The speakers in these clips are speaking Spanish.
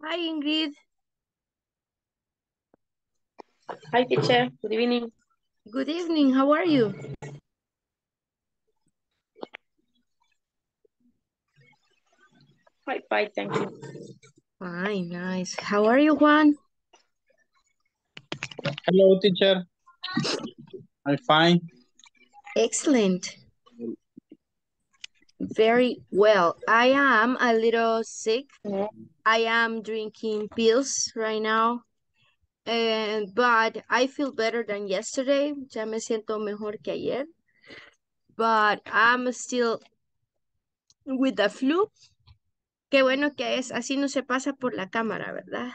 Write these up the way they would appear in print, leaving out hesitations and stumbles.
Hi, Ingrid. Hi, teacher. Good evening. Good evening. How are you? Hi, fine, thank you. Fine, nice. How are you, Juan? Hello, teacher. I'm fine. Excellent. Very well. I am a little sick. I am drinking pills right now. But I feel better than yesterday. Ya me siento mejor que ayer. But I'm still with the flu. Qué bueno que es. Así no se pasa por la cámara, ¿verdad?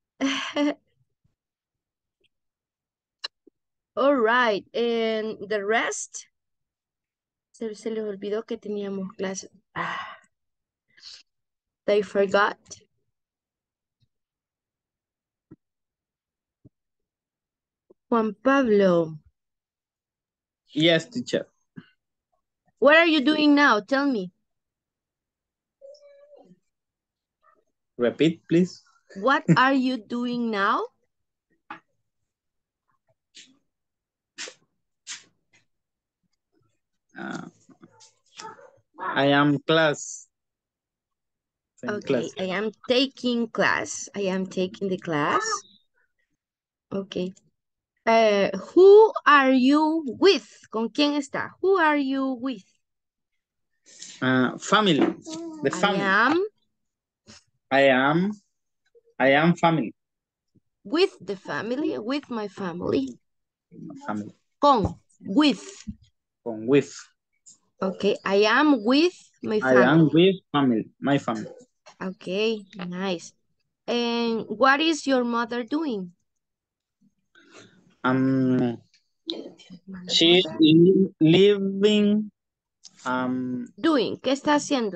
All right. And the rest. Se les olvidó que teníamos clase. They forgot. Juan Pablo, Yes, teacher. what are you doing now? Tell me. Repeat, please. What are you doing now? I am class. Okay, Class. I am taking class. I am taking the class. Okay. Who are you with? ¿Con quién está? Who are you with? Family. The family. I am family. With the family, with my family. Family. With. With. Okay, I am with my I am family. with family. My family. Okay, nice. And what is your mother doing? She's living. Doing, ¿qué está haciendo?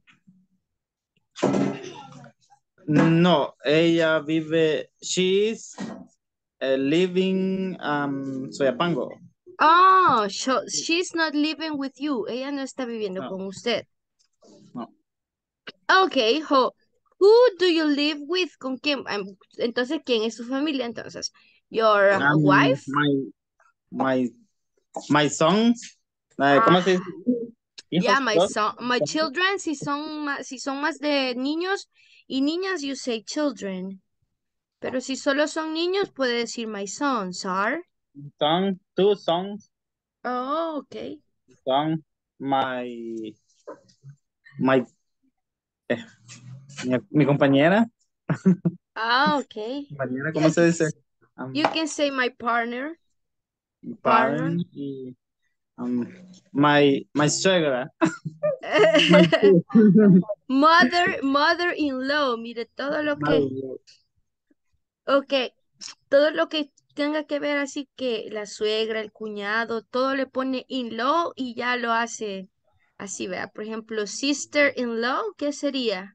No, ella vive. She's living. Soyapango. Oh, she's not living with you. Ella no está viviendo No. con usted. No. Okay, who do you live with? ¿Con quién? Entonces, ¿quién es su familia? Entonces, your wife? My sons. ¿Cómo se dice? Yeah, Hijos, dos. my children, si son más de niños y niñas, you say children. Pero si solo son niños, puede decir my sons are. Son, two sons. Oh, okay. Son, my, eh, mi compañera. Okay. Compañera, Yeah, ¿cómo se dice? you can say my partner. Parent y my suegra. My Mother-in-law, mire, todo lo que, ok, todo lo que tenga que ver así que la suegra, el cuñado, todo le pone in-law y ya lo hace así, vea. Por ejemplo, sister-in-law, ¿qué sería?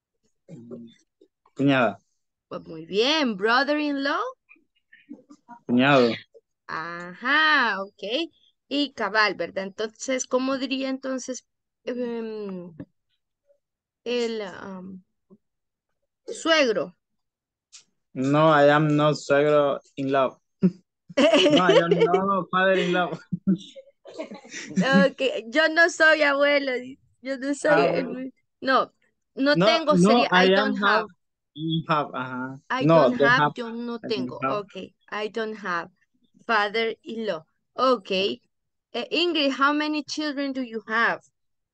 Cuñada. Pues muy bien, brother-in-law. Cuñado. Ajá, ok. Y cabal, ¿verdad? Entonces, ¿cómo diría entonces el suegro? No, I am not suegro in love. No, I am not father in love. Okay, yo no soy abuelo, yo no soy, no, no tengo, No, sería I I don't am have. have, ajá. I No, don't don't have, have. yo no I don't tengo. have. Okay, I don't have father-in-law. Okay. Ingrid, how many children do you have?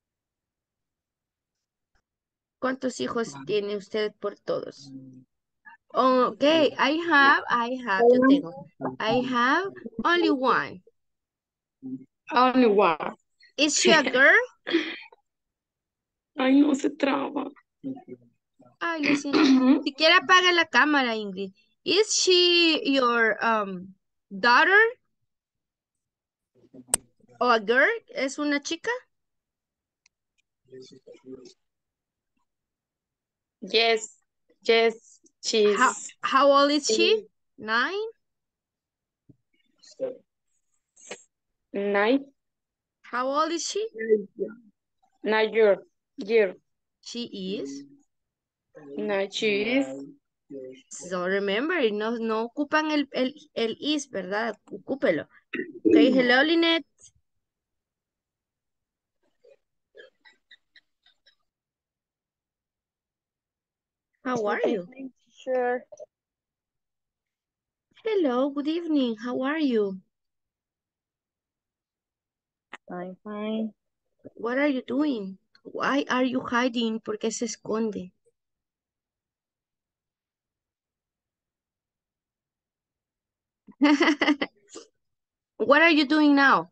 ¿Cuántos hijos tiene usted por todos? Okay, yo tengo. I have only one. Only one. Is she a girl? Ay, no se traba. Ay, lo siento. Siquiera apaga la cámara, Ingrid. Is she your daughter? ¿O a girl? ¿Es una chica? Yes, yes, How, she's how old is she? 9? 9. How old is she? 9 year. She is. No cheese. So remember, no ocupan el is, ¿verdad? Ocúpelo. Okay, hello, Lynette. How are Good you? evening, teacher. Hello, good evening. How are you? I'm fine. What are you doing? Why are you hiding? ¿Por qué se esconde? What are you doing now?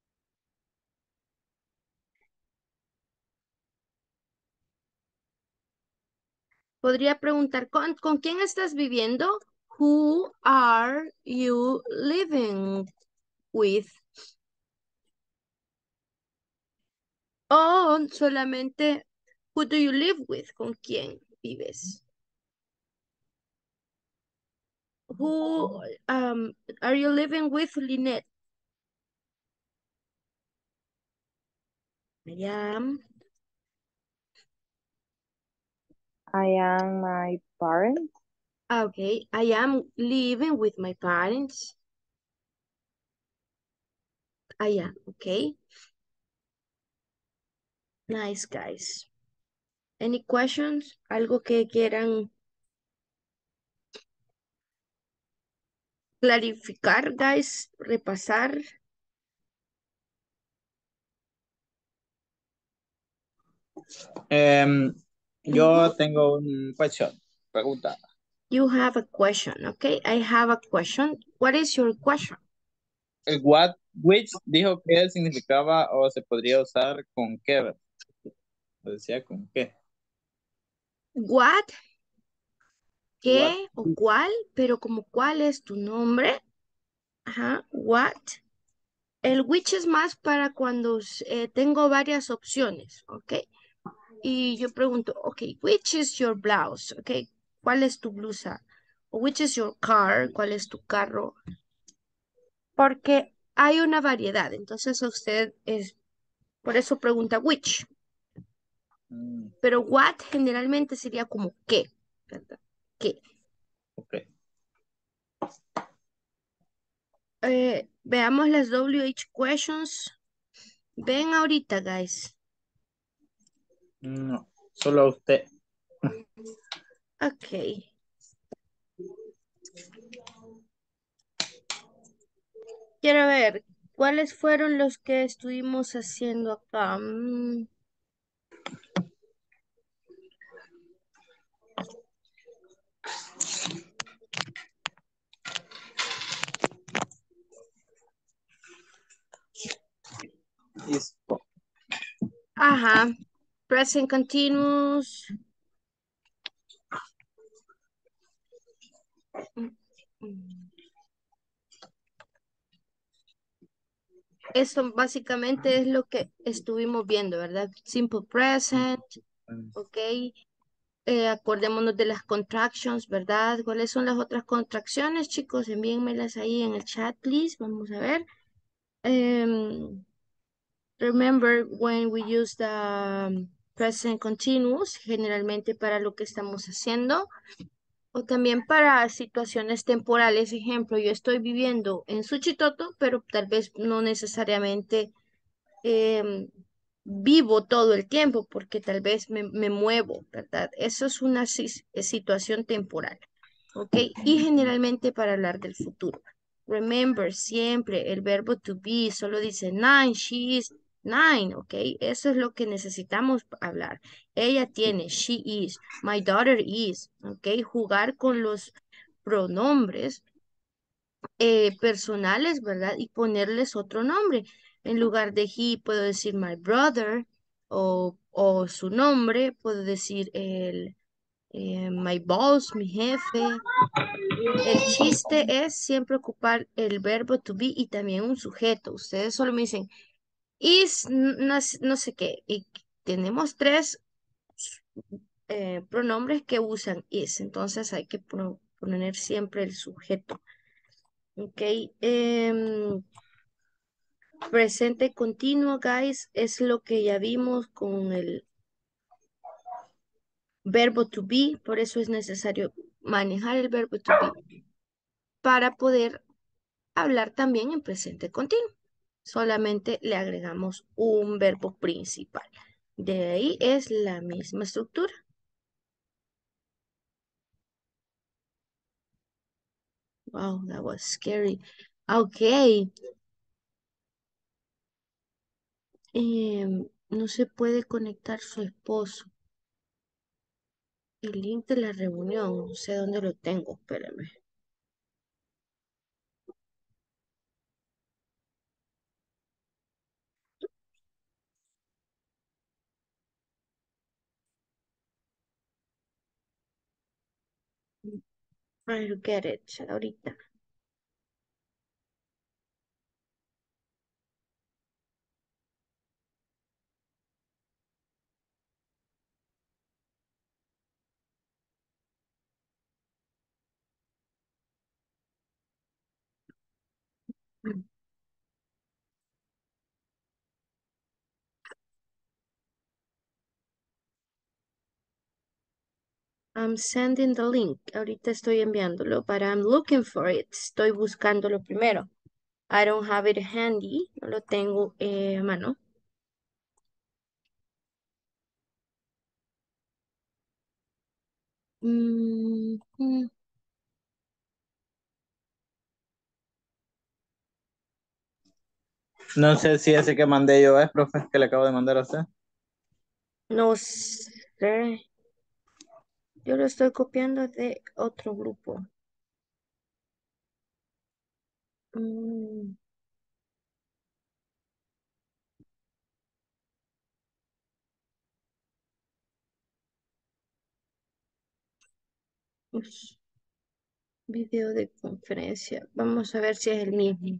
Podría preguntar, ¿con quién estás viviendo? Who are you living with? O solamente, who do you live with? ¿Con quién vives? Who are you living with, Lynette? I am. I am my parents. Okay, I am living with my parents. I am, okay. Nice, guys. Any questions? ¿Algo que quieran clarificar, guys? Repasar. Yo tengo un question, pregunta. You have a question, okay? I have a question. What is your question? El what, which, dijo que significaba o se podría usar con qué, ¿verdad? Lo decía con qué. What, What, qué o cuál, pero como cuál es tu nombre. Ajá, what. El which es más para cuando tengo varias opciones, ¿ok? Y yo pregunto, ok, which is your blouse, ¿ok? ¿Cuál es tu blusa? O which is your car, ¿cuál es tu carro? Porque hay una variedad, entonces usted es, por eso pregunta which. Pero what generalmente sería como qué, ¿verdad? ¿Qué? ok. Veamos las WH questions. Ven ahorita, guys. No, solo a usted. Ok. Quiero ver, ¿cuáles fueron los que estuvimos haciendo acá? Listo. Ajá. Present continuous. Mm, mm. Eso básicamente es lo que estuvimos viendo, ¿verdad? Simple present, ok. Acordémonos de las contractions, ¿verdad? ¿Cuáles son las otras contracciones, chicos? Envíenmelas ahí en el chat, please. Vamos a ver. Remember when we use the present continuous, generalmente para lo que estamos haciendo, o también para situaciones temporales. Ejemplo, yo estoy viviendo en Suchitoto, pero tal vez no necesariamente em, vivo todo el tiempo porque tal vez me muevo, ¿verdad? Eso es una situación temporal, ¿ok? Y generalmente para hablar del futuro. Remember, siempre el verbo to be solo dice nine, she is nine, ¿ok? Eso es lo que necesitamos hablar. Ella tiene, she is, my daughter is, ¿ok? Jugar con los pronombres personales, ¿verdad? Y ponerles otro nombre. En lugar de he, puedo decir my brother o su nombre, puedo decir my boss, mi jefe. El chiste es siempre ocupar el verbo to be y también un sujeto. Ustedes solo me dicen is, no sé qué. Y tenemos tres pronombres que usan is, entonces hay que poner siempre el sujeto. Ok. Presente continuo, guys, es lo que ya vimos con el verbo to be, por eso es necesario manejar el verbo to be para poder hablar también en presente continuo. Solamente le agregamos un verbo principal. De ahí es la misma estructura. Wow, that was scary. Ok. No se puede conectar su esposo. El link de la reunión, no sé dónde lo tengo, espérame. Try to get it ahorita. I'm sending the link. Ahorita estoy enviándolo, but I'm looking for it. Estoy buscándolo primero. I don't have it handy. No lo tengo a mano. Mm, mm, No sé si ese que mandé yo es, profe, que le acabo de mandar a usted. no sé. Yo lo estoy copiando de otro grupo. Mm, ush, video de conferencia. Vamos a ver si es el mismo.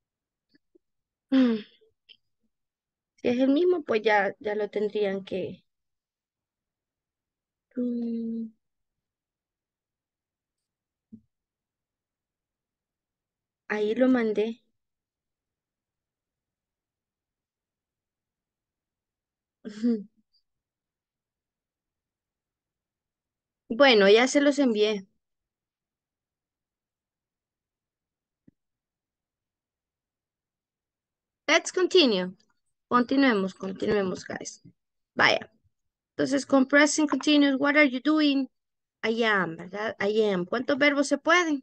Mm, si es el mismo, pues ya lo tendrían que... Mm, ahí lo mandé. Bueno, ya se los envié. Let's continue. Continuemos, guys. Vaya. Entonces, con present continuous, what are you doing? I am, ¿verdad? I am. ¿Cuántos verbos se pueden?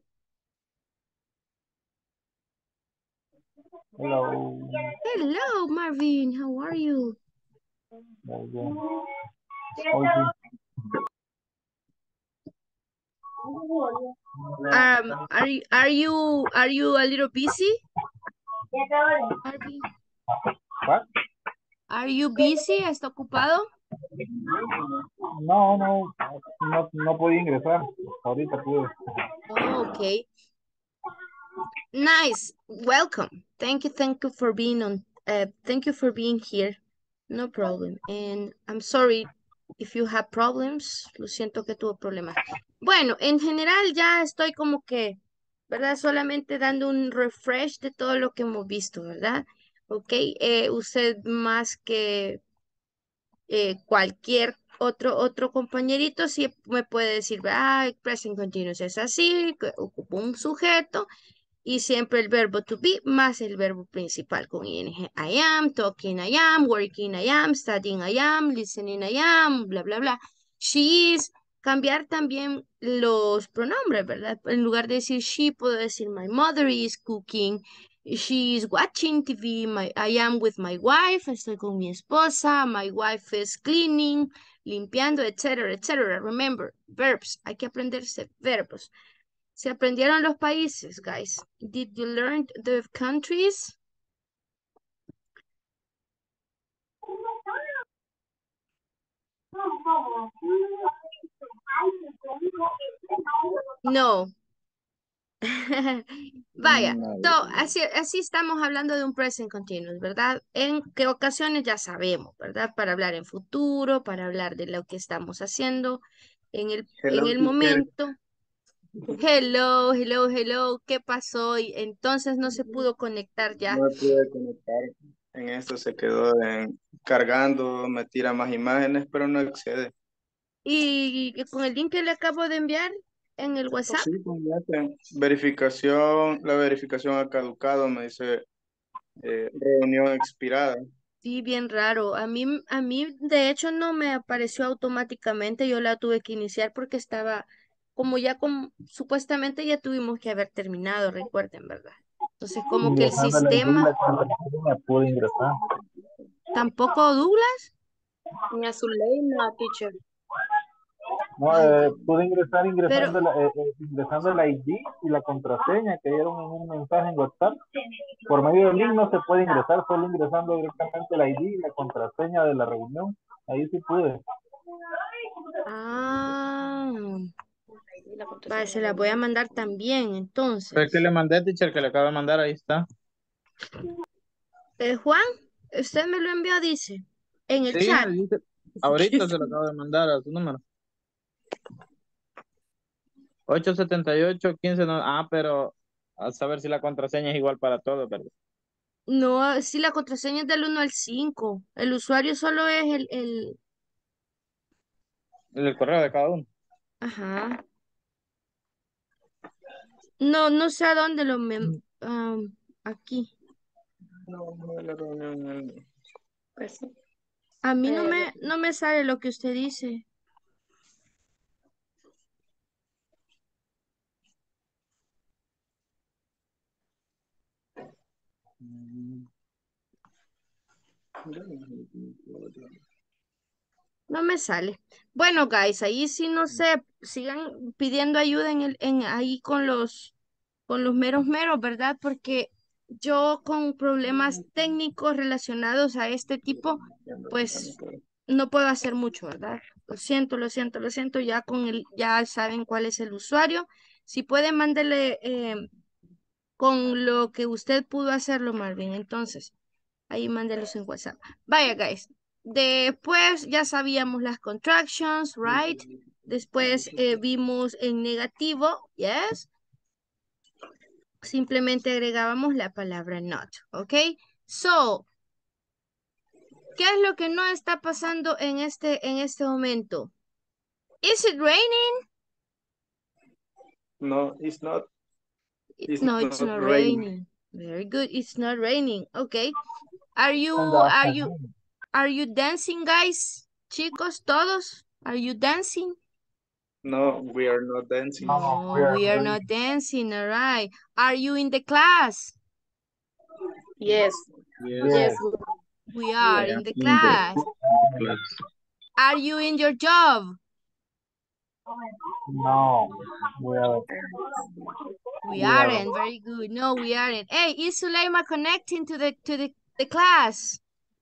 Hello. Hello, Marvin. How are you? Very good. Okay. Are you a little busy, Marvin? What? Are you busy? ¿Está ocupado? No podía ingresar. Ahorita pude. Oh, okay. Nice. Welcome. Thank you for being on. Thank you for being here. No problem. And I'm sorry if you have problems. Lo siento que tuvo problemas. Bueno, en general ya estoy como que, ¿verdad? Solamente dando un refresh de todo lo que hemos visto, ¿verdad? Ok. Usted más que cualquier otro compañerito sí me puede decir, ah, present continuous es así, que ocupa un sujeto y siempre el verbo to be más el verbo principal con ing. I am, talking I am, working I am, studying I am, listening I am, bla, bla, bla. She is. Cambiar también los pronombres, ¿verdad? En lugar de decir she, puedo decir my mother is cooking, she is watching TV, I am with my wife, estoy con mi esposa, my wife is cleaning, limpiando, etcétera, etcétera. Remember, verbs, hay que aprenderse verbos. ¿Se aprendieron los países, guys? Did you learn the countries? No. Vaya, No, así estamos hablando de un present continuous, ¿verdad? En qué ocasiones ya sabemos, ¿verdad? Para hablar en futuro, para hablar de lo que estamos haciendo en Hello, el teacher. momento. Hello, hello, hello, ¿qué pasó? Y entonces no se pudo conectar No ya. me pude conectar. En esto se quedó cargando, me tira más imágenes, pero no accede. Y con el link que le acabo de enviar en el WhatsApp. Sí, pues, ya verificación, la verificación ha caducado, me dice reunión expirada. Sí, bien raro. A mí, de hecho, no me apareció automáticamente. Yo la tuve que iniciar porque estaba, como ya supuestamente ya tuvimos que haber terminado, recuerden, ¿verdad? Entonces, como que el Ingresando la ID y sistema, la contraseña pude ingresar. tampoco Douglas. Doña Zuleima, teacher. No, Ay, pude ingresar pero ingresando el ID y la contraseña que dieron en un mensaje en WhatsApp. Por medio del link no se puede ingresar, solo ingresando directamente el ID y la contraseña de la reunión. Ahí sí pude. ah, La vale, contraseña se de la la voy a reunión. mandar también, Fue que entonces. le mandé, teacher, que le acabo de mandar, ahí está. Juan, usted me lo envió, dice, en el Sí, chat. ahí dice, ahorita se lo acabo de mandar a su número. 878 15 no, pero a saber si la contraseña es igual para todos, ¿verdad? No, sí, la contraseña es del 1 al 5. El usuario solo es El correo de cada uno. ajá. No, no sé a dónde aquí. No, no, la reunión. Pues sí. A mí no Ahí me, había. no me sale lo que usted dice. No me sale. Bueno, guys, ahí sí no sé, sigan pidiendo ayuda ahí con los meros, ¿verdad? Porque yo con problemas técnicos relacionados a este tipo, pues no puedo hacer mucho, ¿verdad? Lo siento, lo siento, lo siento. Ya saben cuál es el usuario. Si pueden, mándele con lo que usted pudo hacerlo, Marvin. Entonces. Ahí mándelos en WhatsApp. Vaya, guys. Después ya sabíamos las contractions, right? Después vimos en negativo, yes. Simplemente agregábamos la palabra not, ¿ok? So, ¿qué es lo que no está pasando en este momento? Is it raining? No, it's not. It's No, it's not not raining. raining. Very good. It's not raining. Okay. Are you And the are you afternoon. are you dancing, guys? Chicos, todos? Are you dancing? No, we are not dancing. No, we No, are we are ready. not dancing, all right. Are you in the class? Yes. Yes, Yes. Yes. We I are in am the in the class. class. Are you in your job? No, we are. We We are. aren't. Very good. No, we aren't. Hey, is Suleima connecting to the class?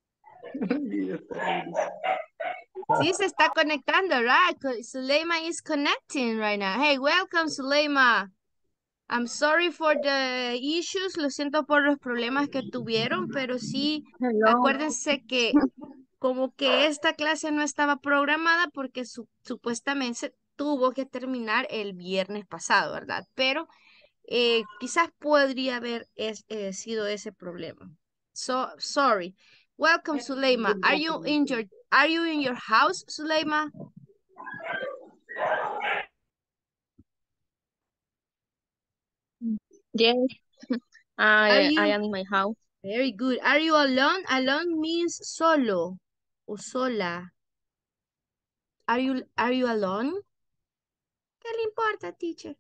Sí, se está conectando, right? Suleima is connecting right now. Hey, welcome, Suleima. I'm sorry for the issues. Lo siento por los problemas que tuvieron, pero sí, Hello. acuérdense que como que esta clase no estaba programada porque supuestamente tuvo que terminar el viernes pasado, ¿verdad? Pero quizás podría haber sido ese problema. So, sorry. Welcome, Suleima. Are you in your house, Suleima? Yes, Are I you am in my house. very good? Are you alone? Alone means solo o sola. Are you alone? ¿Qué le importa, teacher?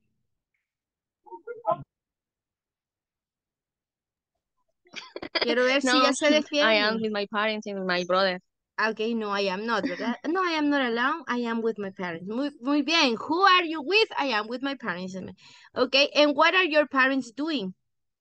Quiero ver si ya No, se I am defiende. with my parents and my brother. Okay, no, I am not, ¿verdad? No, I am not alone. I am with my parents. Muy bien. Who are you with? I am with my parents. Okay, and what are your parents doing?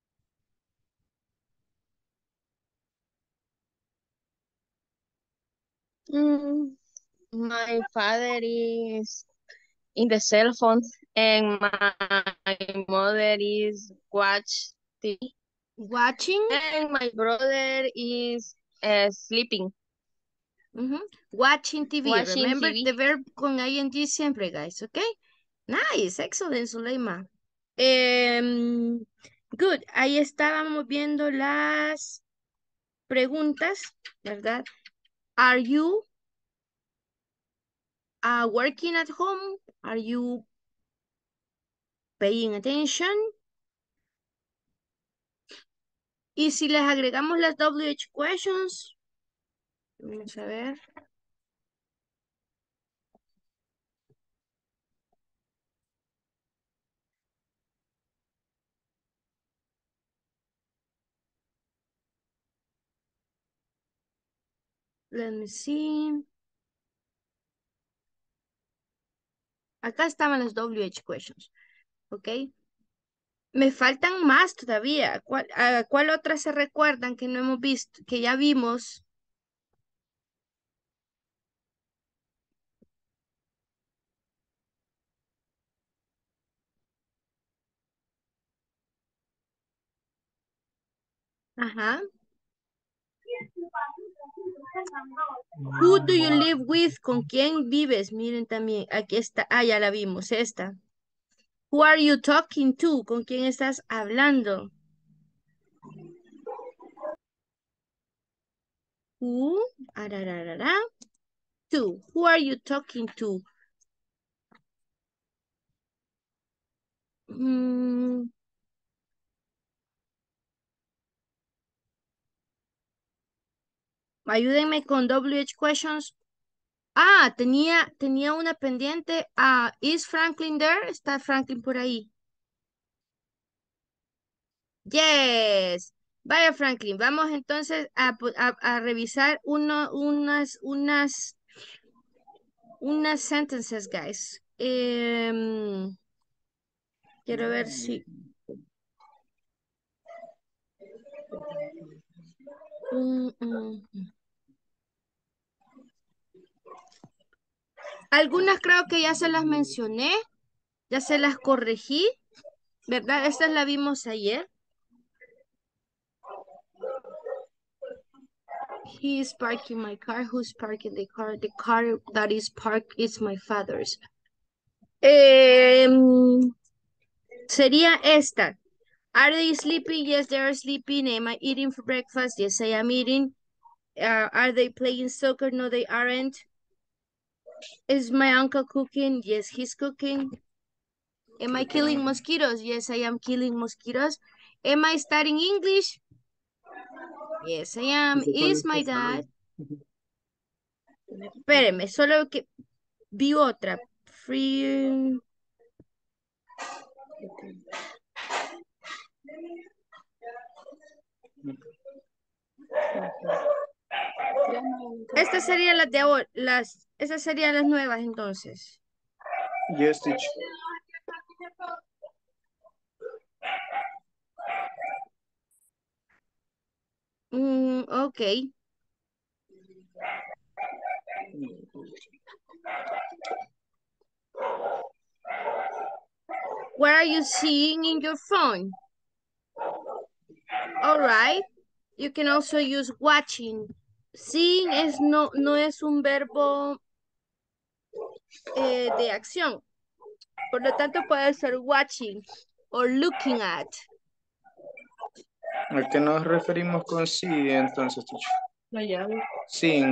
Mm, my father is in the cell phone and my mother is watch TV Watching. and my brother is sleeping, Mhm. Watching TV. watching Remember TV. the verb con ing siempre, guys. Okay. Nice. Excellent, Suleima. Good. Ahí estábamos viendo las preguntas, ¿verdad? Are you working at home? Are you paying attention? Y si les agregamos las WH questions, vamos a ver. Let me see. Acá estaban las WH questions, ¿ok? Me faltan más todavía. ¿Cuál otra se recuerdan que no hemos visto, que ya vimos? Ajá. Who do you live with? ¿Con quién vives? Miren también, aquí está. Ah, ya la vimos, esta. Who are you talking to? ¿Con quién estás hablando? Who? Arararara. To. Who are you talking to? Mm, ayúdenme con WH questions. Ah, tenía una pendiente. Ah, is Franklin there? ¿Está Franklin por ahí? Yes. Vaya Franklin, vamos entonces a revisar unas sentences, guys. Quiero ver si... Algunas creo que ya se las mencioné, ya se las corregí, ¿verdad? Estas las vimos ayer. He is parking my car. Who's parking the car? The car that is parked is my father's. Sería esta. Are they sleeping? Yes, they are sleeping. Am I eating for breakfast? Yes, I am eating. Are they playing soccer? No, they aren't. Is my uncle cooking? Yes, he's cooking. Am I killing mosquitoes? Yes, I am killing mosquitoes. Am I studying English? Yes, I am. Is my dad? Espéreme, solo que vi otra. Free... Estas serían las de ahora, esas serían las nuevas entonces. Yes, teacher. Okay. What are you seeing in your phone? All right. You can also use watching. Seeing no es un verbo de acción. Por lo tanto, puede ser watching or looking at. ¿A qué nos referimos con sí entonces, teacher? La llave. Sí.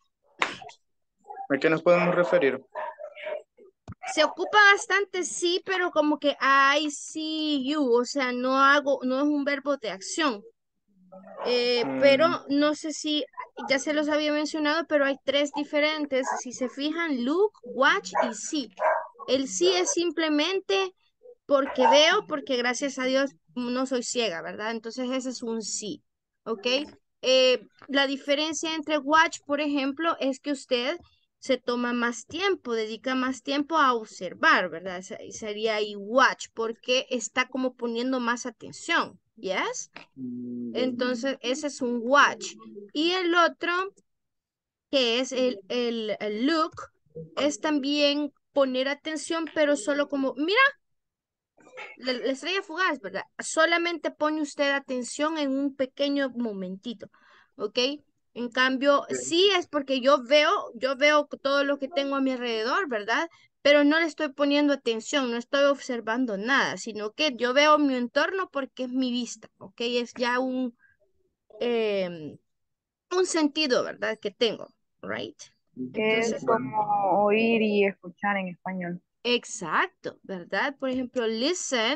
¿A qué nos podemos referir? Se ocupa bastante sí, pero como que I see you, o sea, no es un verbo de acción. Pero no sé si, ya se los había mencionado, pero hay tres diferentes. Si se fijan, look, watch y see. El sí es simplemente porque veo, porque gracias a Dios no soy ciega, ¿verdad? Entonces ese es un sí, ¿ok? La diferencia entre watch, por ejemplo, es que usted se toma más tiempo, dedica más tiempo a observar, ¿verdad? Sería ahí watch, porque está como poniendo más atención, ¿yes? Entonces ese es un watch. Y el otro, que es el look, es también poner atención, pero solo como, mira, la estrella fugaz, ¿verdad? Solamente pone usted atención en un pequeño momentito, ¿ok? En cambio, sí es porque yo veo todo lo que tengo a mi alrededor, ¿verdad? Pero no le estoy poniendo atención, no estoy observando nada, sino que yo veo mi entorno porque es mi vista, ¿ok? Es ya un sentido, ¿verdad? Que tengo, right? Es Entonces, como oír y escuchar en español. exacto, ¿verdad? Por ejemplo, listen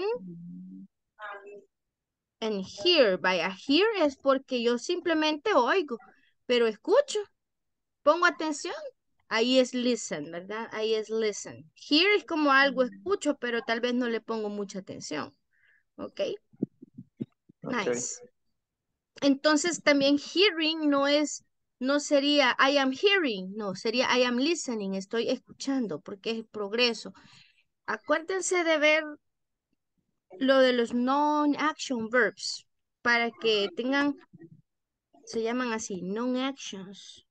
and hear. Vaya, hear es porque yo simplemente oigo, pero escucho, pongo atención. Ahí es listen, ¿verdad? Ahí es listen. Hear es como algo escucho, pero tal vez no le pongo mucha atención. ¿Ok? Ok. Nice. Entonces también hearing no sería I am hearing, no, sería I am listening, estoy escuchando, porque es progreso. Acuérdense de ver lo de los non-action verbs, para que tengan, se llaman así, non-actions,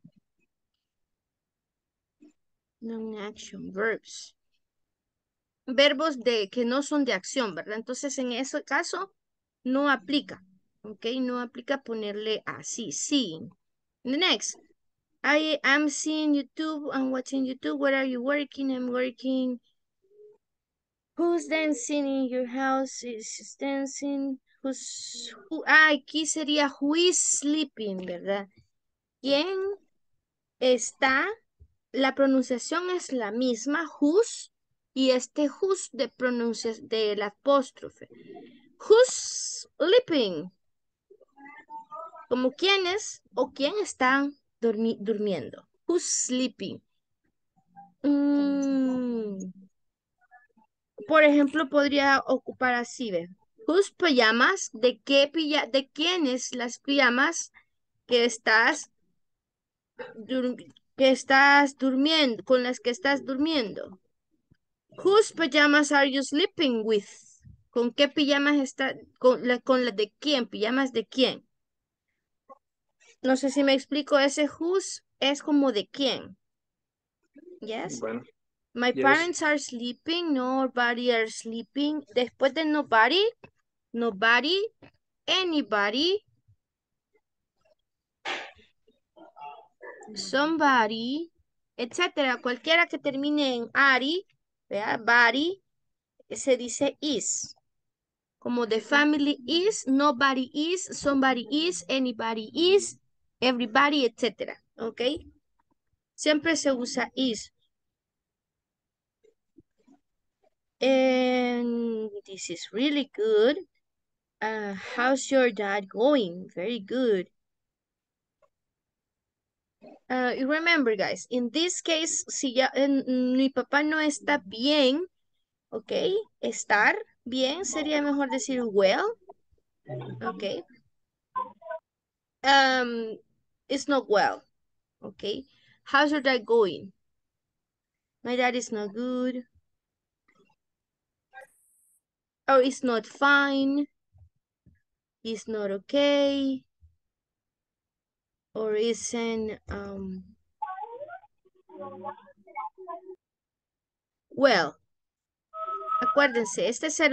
non-action verbs. Verbos que no son de acción, ¿verdad? Entonces en ese caso no aplica, ¿ok? No aplica ponerle así, seeing. The next. I am seeing YouTube. I'm watching YouTube. Where are you working? I'm working. Who's dancing in your house? Is dancing. Aquí sería who is sleeping, ¿verdad? ¿Quién está? La pronunciación es la misma, whose, y este whose de del apóstrofe. Who's sleeping? Como quiénes o quién están durmiendo. Who's sleeping? Por ejemplo, podría ocupar así, ¿ve? Whose pijamas, de quiénes las pijamas que que estás durmiendo, con las que estás durmiendo. Whose pajamas are you sleeping with? ¿Con qué pijamas está, con la de quién? ¿Pijamas de quién? No sé si me explico, ese whose es como de quién. Yes. Bueno, My yes. parents are sleeping, nobody are sleeping. Después de nobody, anybody, somebody, etcétera. Cualquiera que termine en ari, ¿vea? Body, se dice is. Como the family is, nobody is, somebody is, anybody is, everybody, etcétera. ¿Ok? Siempre se usa is. And this is really good. How's your dad going? Very good. Remember, guys, in this case, si ya mi papá no está bien, ¿ok? Estar bien sería mejor decir well, ¿ok? It's not well, ¿ok? How's your dad going? My dad is not good. Or it's not fine. It's not okay. Or isn't, well. Acuérdense, este es el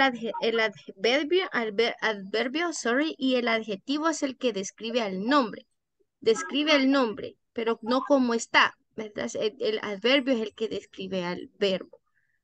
adverbio, sorry, y el adjetivo es el que describe al nombre. Describe el nombre, pero no cómo está, ¿verdad? El adverbio es el que describe al verbo.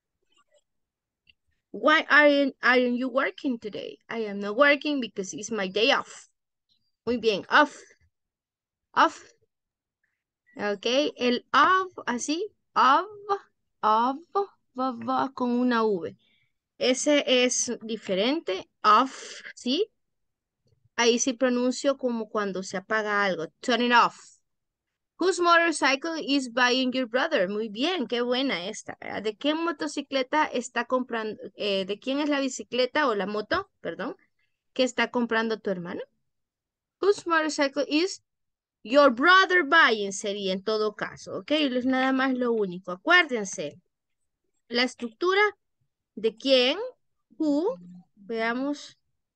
Why aren't you working today? I am not working because it's my day off. Muy bien, off. Off. Ok, el of, así, of, con una V. Ese es diferente, off, ¿sí? Ahí sí pronuncio como cuando se apaga algo. Turn it off. Whose motorcycle is buying your brother? Muy bien, qué buena esta. ¿Verdad? ¿De qué motocicleta está comprando? ¿De quién es la bicicleta o la moto, perdón, que está comprando tu hermano? Whose motorcycle is your brother buying? Sería en todo caso, ¿ok? Es nada más lo único. Acuérdense, la estructura de quién, who, veamos,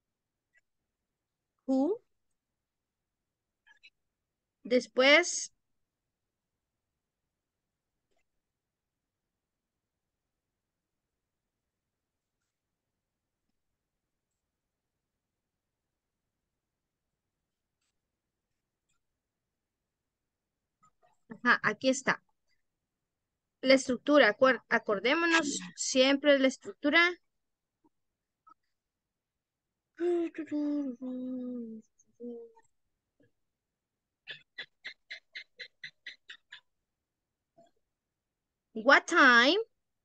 who, después, ajá, aquí está. La estructura, acordémonos siempre de la estructura. What time?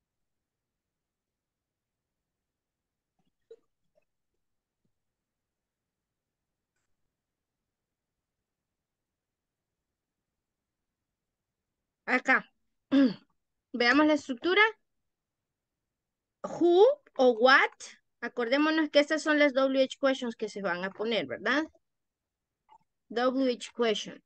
Acá. Veamos la estructura. Who o what. Acordémonos que estas son las WH questions que se van a poner, ¿verdad? WH question.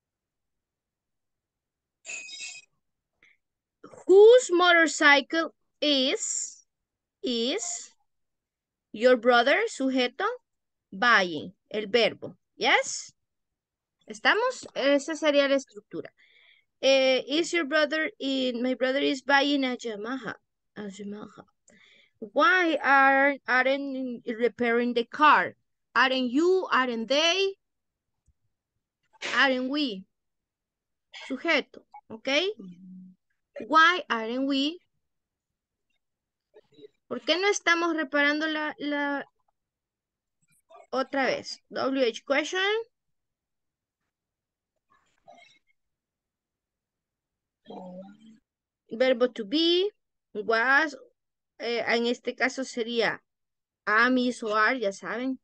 Whose motorcycle is your brother, sujeto, buying, el verbo. Yes? ¿Estamos? Esa sería la estructura. Is your brother my brother is buying a Yamaha. A Yamaha. Why aren't repairing the car? Aren't you? Aren't they? Aren't we? Sujeto, ¿ok? Why aren't we? ¿Por qué no estamos reparando la otra vez? WH question. Verbo to be. Was. En este caso sería am, is o are, ya saben.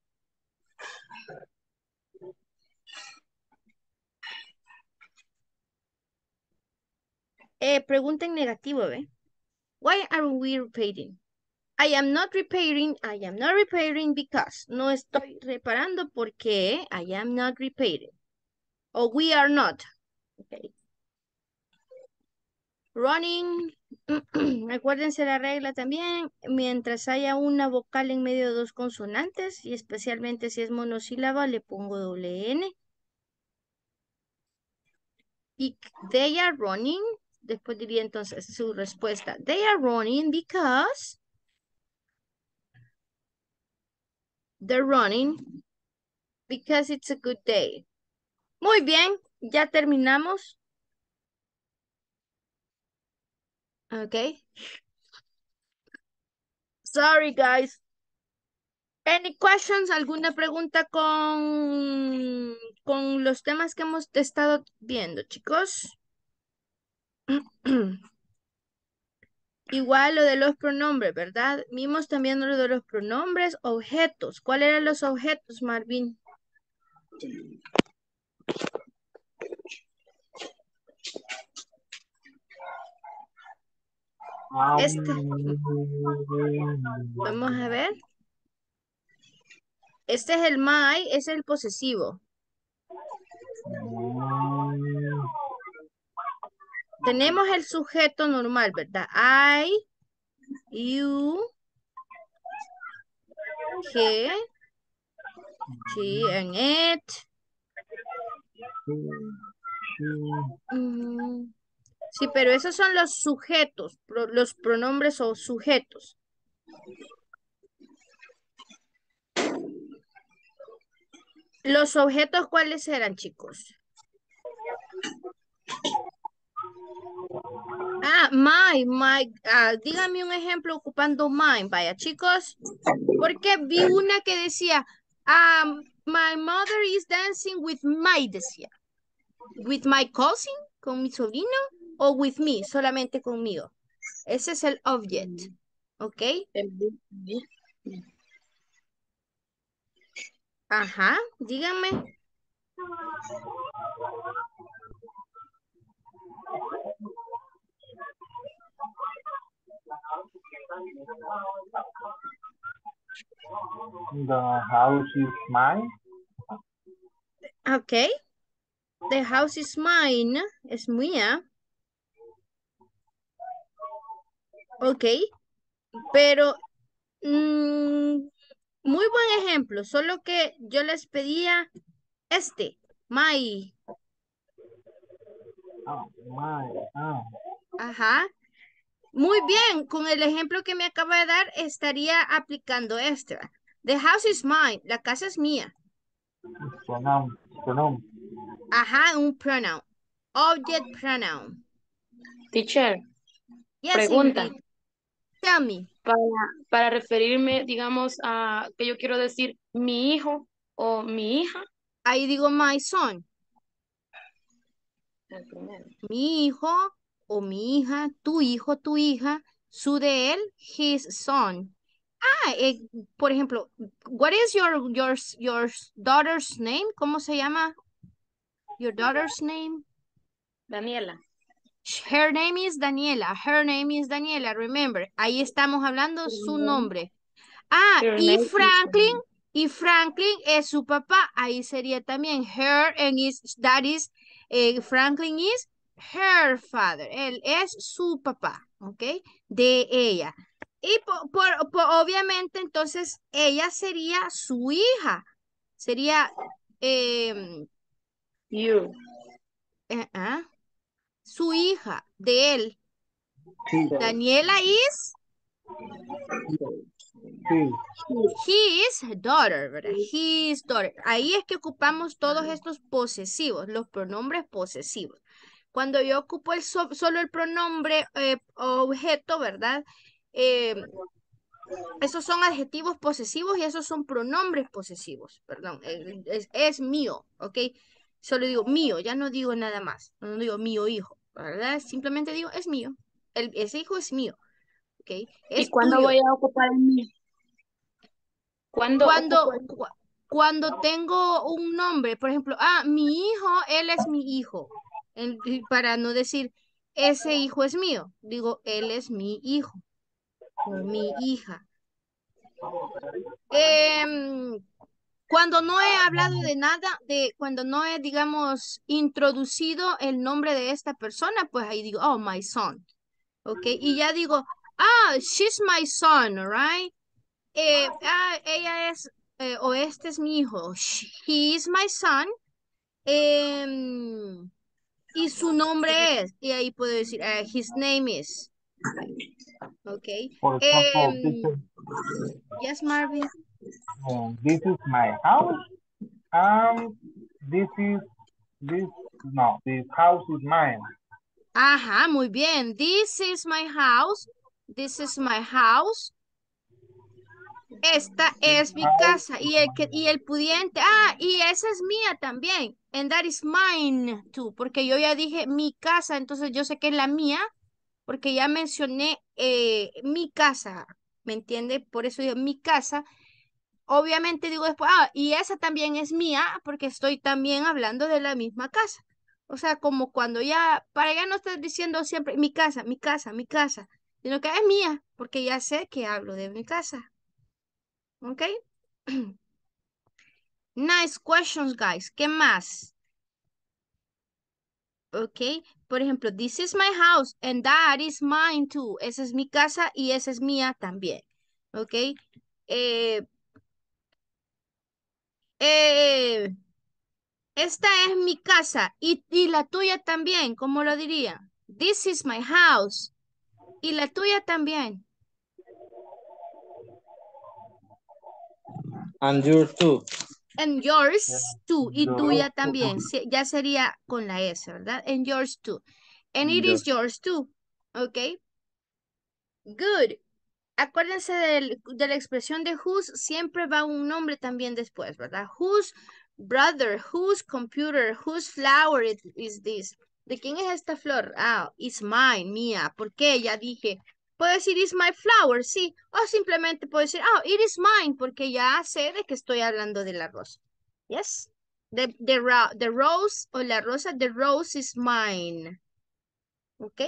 Pregunta en negativo, ¿ve? Why are we repairing? I am not repairing because. No estoy reparando porque I am not repairing. O we are not. Okay. Running. Acuérdense la regla también. Mientras haya una vocal en medio de dos consonantes y especialmente si es monosílaba le pongo doble N. Y they are running. Después diría entonces su respuesta. They are running because. They're running because it's a good day. Muy bien, ya terminamos. Okay. Sorry, guys. Any questions? ¿Alguna pregunta con los temas que hemos estado viendo, chicos? Igual lo de los pronombres, ¿verdad? Vimos también lo de los pronombres, objetos. ¿Cuáles eran los objetos, Marvin? Vamos a ver. Este es el my, es el posesivo. Tenemos el sujeto normal, ¿verdad? I, you, he, she, and it. Sí, pero esos son los sujetos, los pronombres o sujetos. ¿Los objetos cuáles eran, chicos? Dígame un ejemplo ocupando my, vaya, chicos. Porque vi una que decía, my mother is dancing with my, decía. With my cousin, con mi sobrino, o with me, solamente conmigo. Ese es el object, ¿ok? Ajá, díganme. The house is mine. Ok. The house is mine. Es mía. Ok. Pero, muy buen ejemplo. Solo que yo les pedía my. Ajá. Muy bien. Con el ejemplo que me acaba de dar, estaría aplicando este. The house is mine. La casa es mía. Pronoun. Ajá, un pronoun. Object pronoun. Teacher, Yes, pregunta. Ingrid. Tell me. Para referirme, digamos, a que yo quiero decir mi hijo o mi hija. Ahí digo my son. El primero. Mi hijo o mi hija, tu hijo, tu hija, su de él, his son. Por ejemplo, what is your daughter's name? ¿Cómo se llama? Your daughter's name? Daniela. Her name is Daniela. Her name is Daniela. Remember, ahí estamos hablando su nombre. Her Y name is Franklin, y Franklin es su papá. Ahí sería también her and Franklin is her father. Él es su papá, ¿ok? De ella. Y obviamente entonces ella sería su hija. Sería you. Su hija de él. Sí, Daniela is sí. his daughter, ¿verdad? His daughter. Ahí es que ocupamos todos estos posesivos, los pronombres posesivos. Cuando yo ocupo solo el pronombre objeto, ¿verdad? Esos son adjetivos posesivos y esos son pronombres posesivos, perdón. Es mío, ¿ok? Solo digo mío, ya no digo nada más. No digo mío hijo, ¿verdad? Simplemente digo es mío. Ese hijo es mío, ¿ok? ¿Y Es cuándo tuyo. voy a ocupar el mío? ¿Cuándo ocupo el mío? Cuando tengo un nombre, por ejemplo, mi hijo, él es mi hijo. Y para no decir, ese hijo es mío, digo, él es mi hijo o mi hija. Cuando no he hablado de nada, cuando no he, digamos, introducido el nombre de esta persona, pues ahí digo, oh, my son. ¿Ok? Y ya digo, she's my son, right? Ella es, o este es mi hijo. He is my son. Y su nombre es, y ahí puedo decir, his name is. ¿Ok? Por ejemplo, Yes, Marvin. this is my house. This house is mine. Ajá, muy bien. This is my house. This is my house. Esta es mi casa. Y el pudiente. Y esa es mía también. And that is mine too. Porque yo ya dije mi casa, entonces yo sé que es la mía. Porque ya mencioné mi casa. ¿Me entiende? Por eso digo mi casa. Obviamente digo después, y esa también es mía, porque estoy también hablando de la misma casa. O sea, como cuando ya, para ya no estar diciendo siempre mi casa, mi casa, mi casa, sino que es mía, porque ya sé que hablo de mi casa. ¿Ok? Nice questions, guys. ¿Qué más? Ok, por ejemplo, this is my house and that is mine too. Esa es mi casa y esa es mía también. Ok. Eh, eh, Esta es mi casa y la tuya también, ¿cómo lo diría? This is my house y la tuya también. And yours too. And yours too y Yo- tuya también. Ya sería con la S, ¿verdad? And yours too. And it is yours too. ¿Ok? Good. Acuérdense de la expresión de whose, siempre va un nombre también después, ¿verdad? Whose brother, whose computer, whose flower is this? ¿De quién es esta flor? It's mine, mía. ¿Por qué? Ya dije. Puedo decir it's my flower, sí. O simplemente puedo decir, it is mine, porque ya sé de que estoy hablando de la rosa. Yes. The rose o la rosa, the rose is mine. ¿Ok?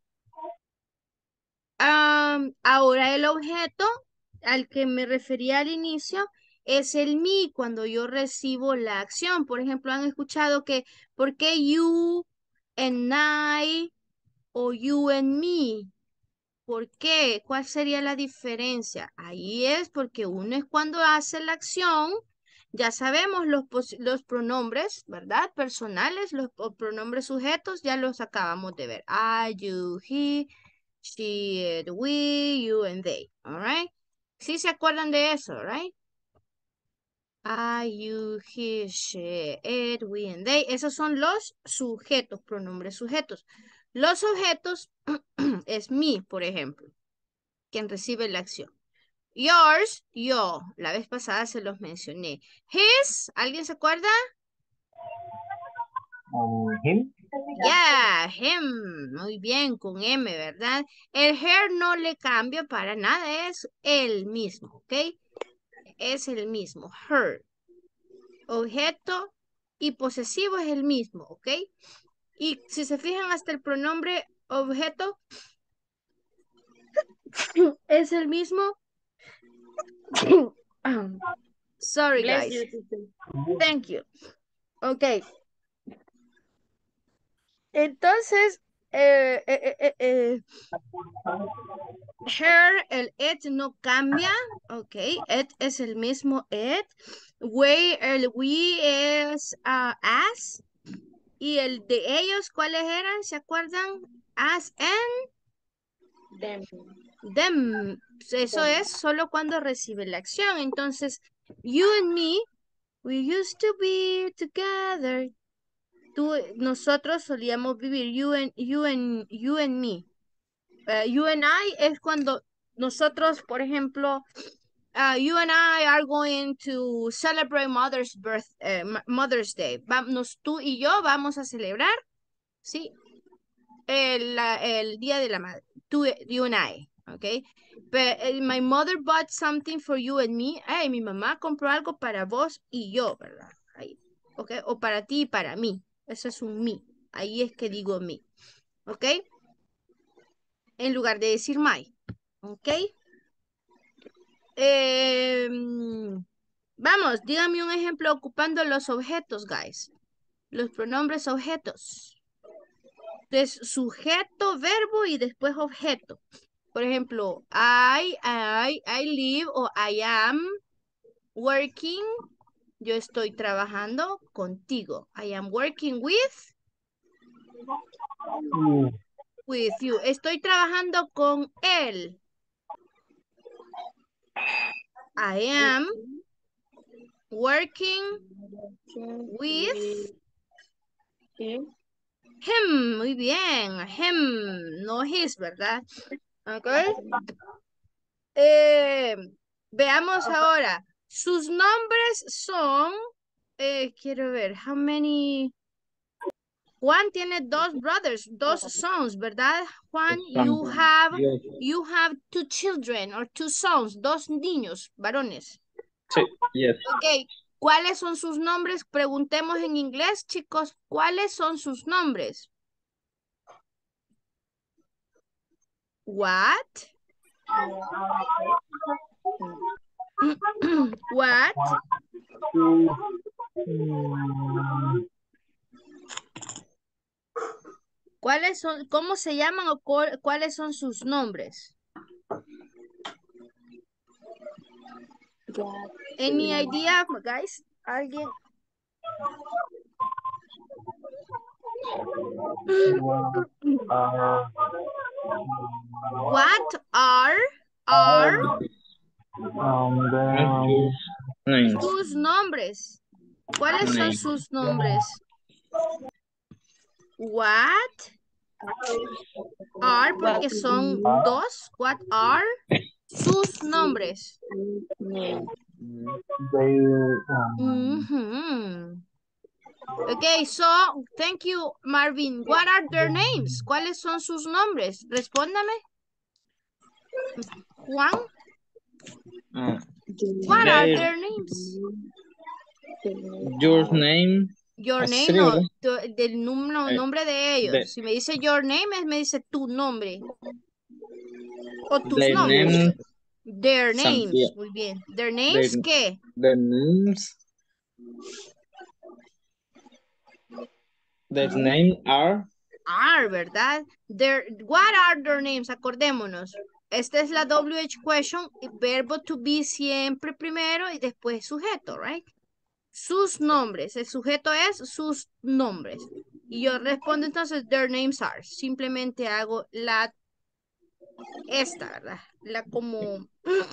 Ahora el objeto al que me refería al inicio es el me cuando yo recibo la acción. Por ejemplo, han escuchado que ¿por qué you and I o you and me? ¿Por qué? ¿Cuál sería la diferencia? Ahí es porque uno es cuando hace la acción, ya sabemos los pronombres, ¿verdad? Personales, los pronombres sujetos, ya los acabamos de ver. I, you, he, she, it, we, you, and they. All right. ¿Sí se acuerdan de eso, right? I, you, he, she, it, we, and they. Esos son los sujetos, pronombres sujetos. Los objetos es me, por ejemplo, quien recibe la acción. Yours, yo. La vez pasada se los mencioné. His, ¿alguien se acuerda? Him. Yeah, him. Muy bien, con M, ¿verdad? El her no le cambia para nada, es el mismo, ¿ok? Es el mismo, her. Objeto y posesivo es el mismo, ¿ok? Y si se fijan hasta el pronombre objeto es el mismo. Sorry, Bless guys. you, sister. Thank you. Ok. Entonces, her, el it no cambia. Ok. It es el mismo it. We, el we es as. Y el de ellos, ¿cuáles eran? ¿Se acuerdan? As and Them. them. Eso es solo cuando recibe la acción. Entonces, you and me, we used to be together. Nosotros solíamos vivir, you and me. You and I es cuando nosotros, por ejemplo, you and I are going to celebrate Mother's Day. Vamos, tú y yo vamos a celebrar, ¿sí? El Día de la Madre. You and I, ¿ok? But my mother bought something for you and me. Hey, mi mamá compró algo para vos y yo, ¿verdad? Ahí, ¿ok? O para ti y para mí. Eso es un me. Ahí es que digo me. ¿Ok? En lugar de decir my. ¿Ok? Vamos, dígame un ejemplo ocupando los objetos, guys. Los pronombres objetos. Entonces, sujeto, verbo y después objeto. Por ejemplo, I live o I am working. Yo estoy trabajando contigo. I am working with you. Estoy trabajando con él. I am working with him. him. Muy bien. Him, no his, ¿verdad? Ok. Veamos ahora. Sus nombres son, quiero ver, how many... Juan tiene dos brothers, dos sons, ¿verdad? Juan, you have two children or two sons, dos niños, varones. Sí, yes. Ok, ¿cuáles son sus nombres? Preguntemos en inglés, chicos, ¿cuáles son sus nombres? What? What? ¿Cuáles son, cómo se llaman o cuáles son sus nombres? Any idea, guys? ¿Alguien? What are sus nombres? ¿Cuáles son sus nombres? What are, porque son dos. What are sus nombres? Okay, so, thank you, Marvin. What are their names? ¿Cuáles son sus nombres? Respóndame. Juan. What are their names? Your name. Your name, no, del nombre de ellos. Si me dice your name, me dice tu nombre. O tus Their nombres. names. Their names. Yeah. Muy bien. Their names, ¿qué? Their names. Their names are. Are, ¿verdad? What are their names? Acordémonos. Esta es la WH question. Verbo to be siempre primero y después sujeto, right? Sus nombres. El sujeto es sus nombres. Y yo respondo entonces, their names are. Simplemente hago esta, ¿verdad? La como...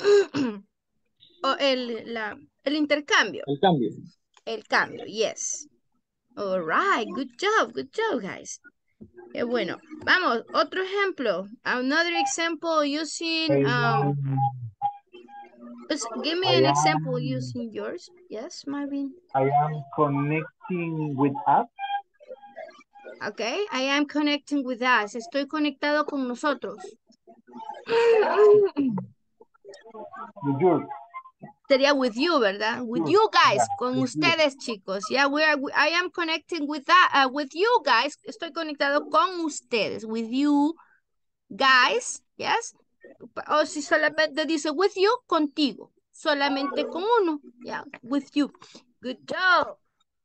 o el intercambio. El cambio. El cambio, yes. All right, good job, guys. Bueno, vamos, otro ejemplo. Another example using... give me an example using yours. Yes, Marvin. I am connecting with us. Okay, I am connecting with us. Estoy conectado con nosotros. With you. Sería with you, ¿verdad? With you guys, con ustedes, chicos. Yeah, I am connecting with that, with you guys. Estoy conectado con ustedes. With you guys, yes. O si solamente dice with you, contigo. Solamente con uno. Yeah, with you. Good job.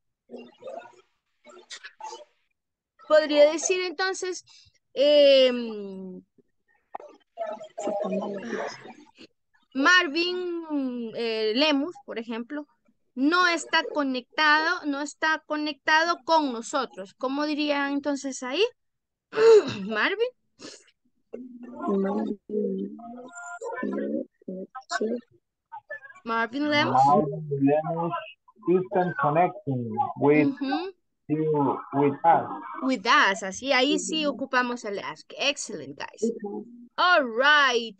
Podría decir entonces, Marvin Lemus, por ejemplo, no está conectado con nosotros. ¿Cómo diría entonces ahí? Marvin. Marvin Lemus. Marvin Lemus isn't connecting with you, with us. With us, así, ahí sí ocupamos el ask. Excellent, guys. All right.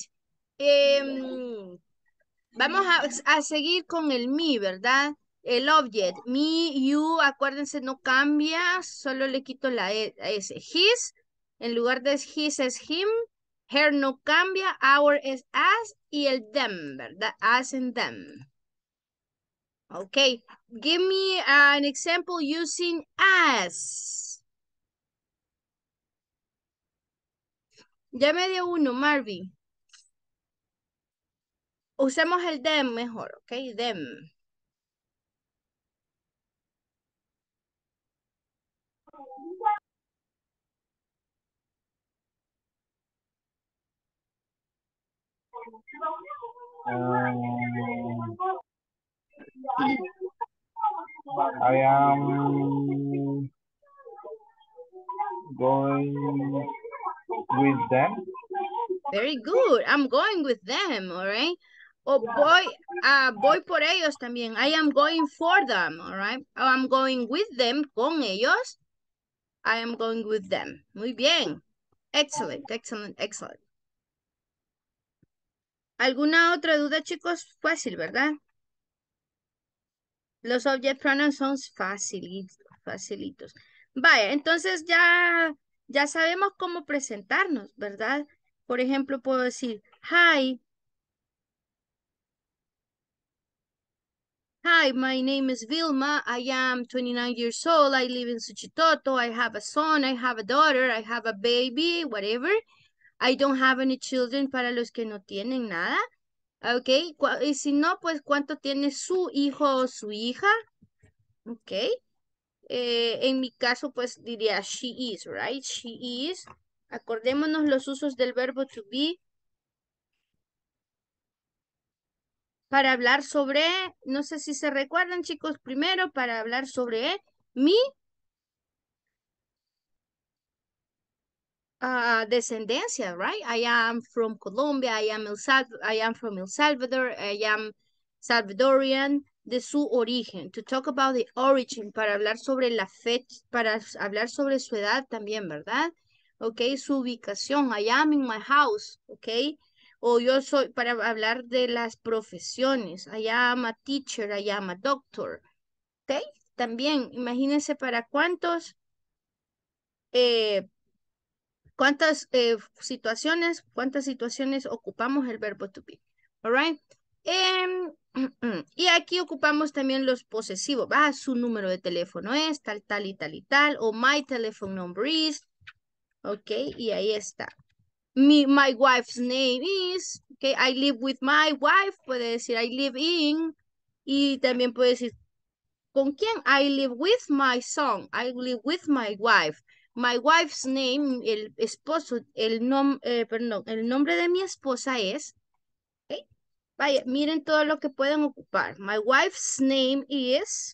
Vamos a seguir con el me, ¿verdad? El object, me, you, acuérdense, no cambia, solo le quito la S. His, en lugar de his es him, her no cambia, our es as, y el them, ¿verdad? As and them. Okay, give me an example using as. Ya me dio uno, Marvin. Usemos el them mejor, ok, them. I am going with them. Very good. I'm going with them, all right? O voy por ellos también. I am going for them, all right? O I'm going with them, con ellos. I am going with them. Muy bien. Excellent, excellent, excellent. ¿Alguna otra duda, chicos? Fácil, ¿verdad? Los object pronouns son facilitos, facilitos. Vaya, entonces ya sabemos cómo presentarnos, ¿verdad? Por ejemplo, puedo decir, hi. Hi, my name is Vilma. I am 29 years old. I live in Suchitoto. I have a son. I have a daughter. I have a baby, whatever. I don't have any children para los que no tienen nada. Ok. Y si no, pues, ¿cuánto tiene su hijo o su hija? Ok. En mi caso, pues, diría she is, right? She is. Acordémonos los usos del verbo to be. Para hablar sobre, no sé si se recuerdan, chicos, primero para hablar sobre mi descendencia, right? I am from Colombia, I am from El Salvador, I am Salvadorian, de su origen. To talk about the origin, para hablar sobre la fecha, para hablar sobre su edad también, ¿verdad? Ok, su ubicación, I am in my house, ok. O yo soy, para hablar de las profesiones, I am a teacher, I am a doctor, ok. También, imagínense para cuántas situaciones ocupamos el verbo to be. All right. Y aquí ocupamos también los posesivos. Su número de teléfono es tal, tal y tal y tal. O my telephone number is. Ok, y ahí está. My wife's name is. Ok, I live with my wife. Puede decir I live in. Y también puede decir ¿con quién? I live with my son. I live with my wife. My wife's name, el esposo, perdón, el nombre de mi esposa es, ¿okay? Vaya, miren todo lo que pueden ocupar. My wife's name is,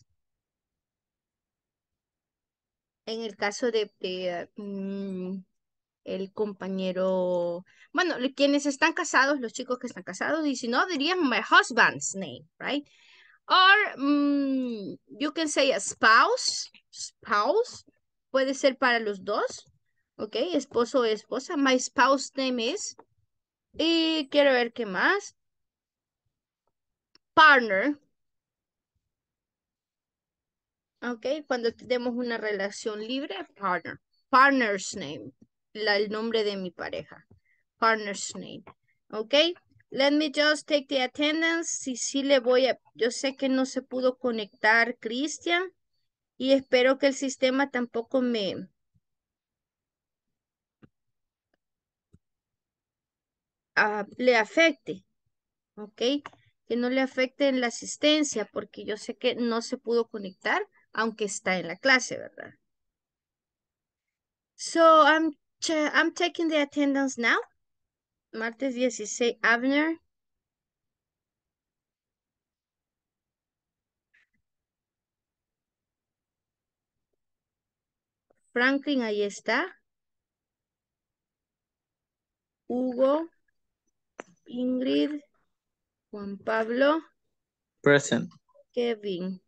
en el caso de el compañero, bueno, quienes están casados, los chicos que están casados, y si no, dirían my husband's name, right? Or you can say a spouse. Spouse. Puede ser para los dos. Ok, esposo o esposa. My spouse name is. Y quiero ver qué más. Partner. Ok, cuando tenemos una relación libre, partner. partner's name. El nombre de mi pareja. Partner's name. Ok. Let me just take the attendance. Sí le voy a... Yo sé que no se pudo conectar Cristian. Y espero que el sistema tampoco le afecte. Ok. Que no le afecte en la asistencia. Porque yo sé que no se pudo conectar. Aunque está en la clase, ¿verdad? So, I'm taking the attendance now. Martes 16, Abner. Franklin, ahí está. Hugo, Ingrid, Juan Pablo, Present. Kevin,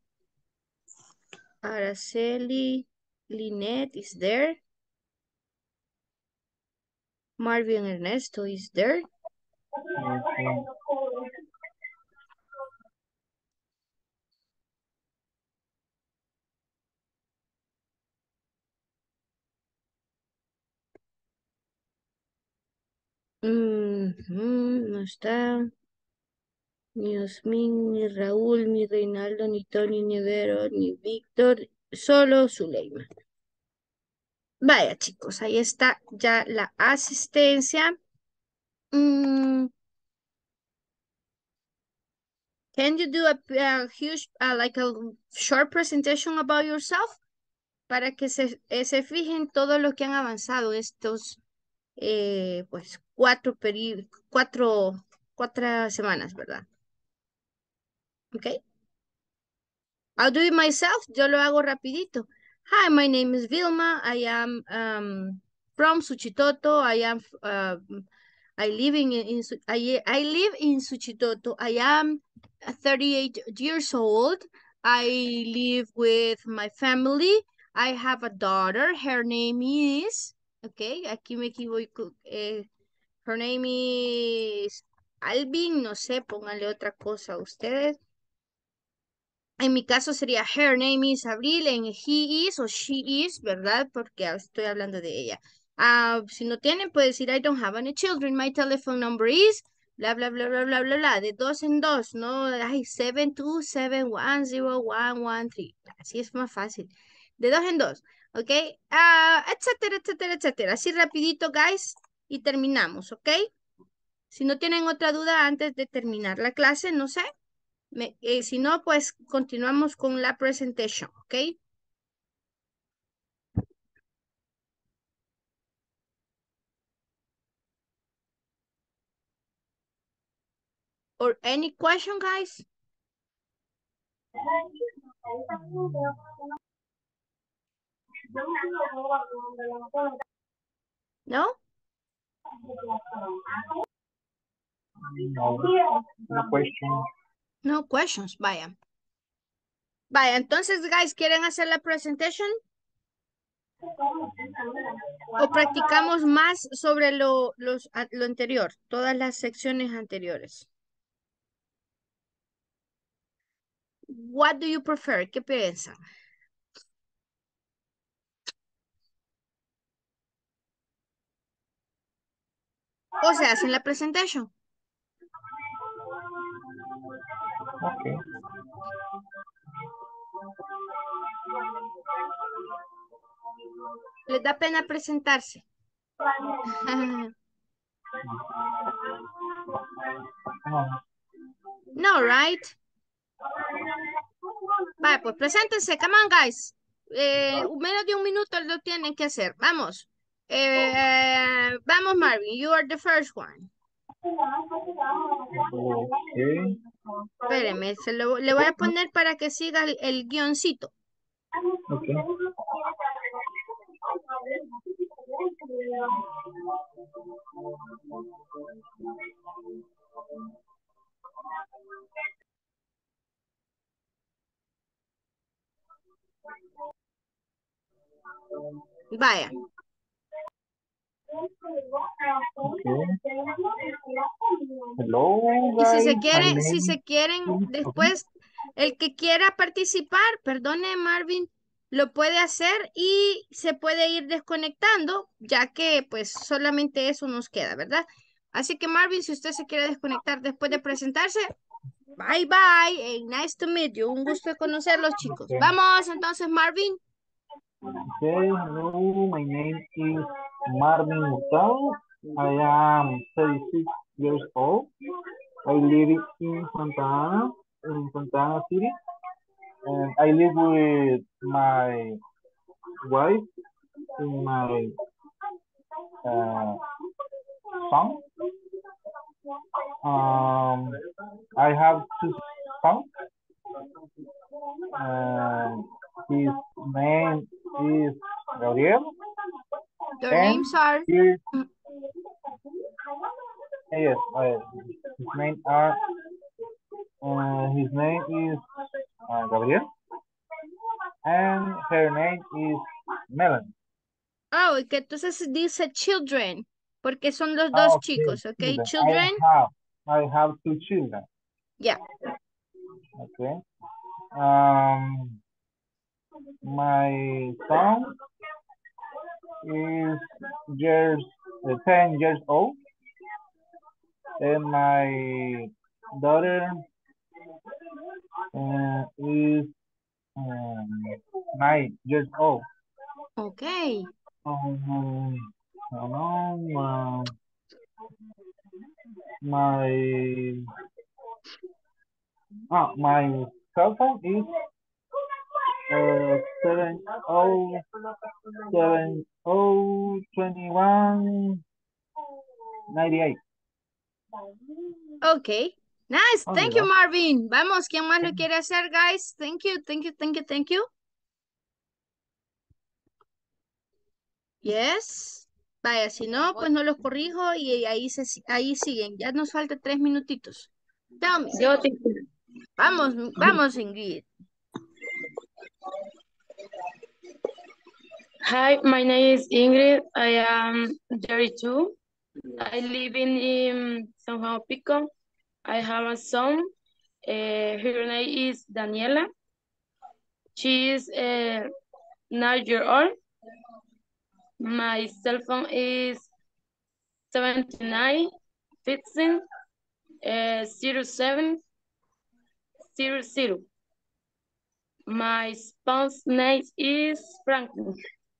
Araceli, Lynette is there. Marvin Ernesto is there. No está. Ni Osmin, ni Raúl, ni Reinaldo, ni Tony, ni Vero, ni Víctor. Solo Zuleima. Vaya, chicos, ahí está ya la asistencia. Can you do a huge, like a short presentation about yourself? Para que se fijen todo lo que han avanzado estos, pues, cuatro semanas, ¿verdad? Ok. I'll do it myself. Yo lo hago rapidito. Hi, my name is Vilma. I am from Suchitoto. I live I live in Suchitoto. I am 38 years old. I live with my family. I have a daughter. Her name is, okay, aquí me equivoco. Her name is Alvin. No sé, pónganle otra cosa a ustedes. En mi caso sería her name is Abril, en he is o she is, ¿verdad? Porque estoy hablando de ella. Si no tienen, puede decir I don't have any children. My telephone number is bla, bla, bla, bla, bla, bla, bla. De dos en dos, ¿no? Ay, 727101113. Así es más fácil. De dos en dos, ¿ok? Etcétera, etcétera, etcétera. Así rapidito, guys. Y terminamos, ¿ok? Si no tienen otra duda antes de terminar la clase, no sé. Si no, pues continuamos con la presentación, ¿ok? Or any question, guys? No? No question. No questions, vaya. Vaya, entonces, guys, ¿quieren hacer la presentation? ¿O practicamos más sobre lo anterior? Todas las secciones anteriores. What do you prefer? ¿Qué piensan? ¿O se hacen la presentation? Okay. ¿Les da pena presentarse? No, right? Vale, pues preséntense. Come on, guys. Menos de un minuto lo tienen que hacer. Vamos. Vamos, Marvin. You are the first one. Okay. Espéreme, le voy a poner para que siga el guioncito. Okay. Vaya. Okay. Hello, Y guys. si se quieren, después, el que quiera participar, perdone, Marvin, lo puede hacer y se puede ir desconectando, ya que pues solamente eso nos queda, ¿verdad? Así que Marvin, si usted se quiere desconectar después de presentarse, bye bye, nice to meet you, un gusto de conocerlos, chicos. Okay. Vamos entonces, Marvin. Okay, hello, my name is Marvin Hurtado. I am 36 years old. I live in Santa Ana City. And I live with my wife and my son. I have two sons. His name is Gabriel. Your And names are... his, yes, his name are his name is Gabriel, and her name is Melanie. Oh, y que entonces dice children, porque son los dos Okay, chicos, ¿ok? children. Children, I have two children. yeah. Okay. My son is years 10 years old, and my daughter is 9 years old. Okay. My my cell phone is 702198. Okay. Nice. Oh, Thank yeah. you, Marvin. Vamos, ¿quién más lo quiere hacer, guys? Thank you, thank you, thank you, thank you. Yes. Vaya, si no, pues no los corrijo y ahí siguen. Ya nos falta 3 minutitos. Tell me. Yo, teacher. Vamos, vamos, Ingrid. Hi, my name is Ingrid. I am 32. I live in San Juan Pico. I have a son. Her name is Daniela. She is 9 years old. My cell phone is 79 15 07 00. My spouse name is Franklin.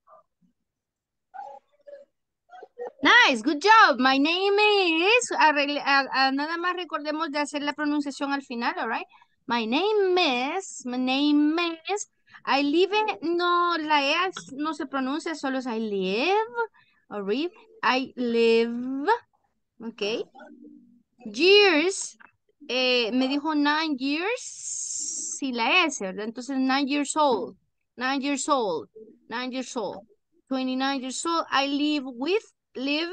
Nice, good job. My name is... nada más recordemos de hacer la pronunciación al final, all right? My name is... I live in... No, la E no se pronuncia, solo es I live. Or read. I live. Ok. Years. Me dijo 9 years. Sí, la S, ¿verdad? Entonces 9 years old. 9 years old. 9 years old. 29 years old. I live with... Live.